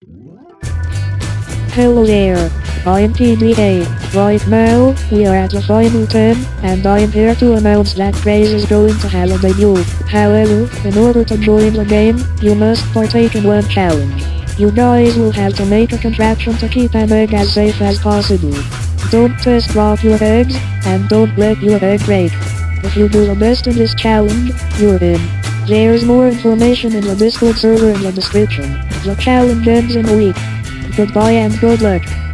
Hello there, I'm PDA. Right now, we are at the final 10, and I am here to announce that CRAZE is going to have a debut. However, in order to join the game, you must partake in one challenge. You guys will have to make a contraption to keep an egg as safe as possible. Don't just drop your eggs, and don't let your egg break. If you do the best in this challenge, you're in. There's more information in the Discord server in the description. The challenge ends in a week. Goodbye and good luck.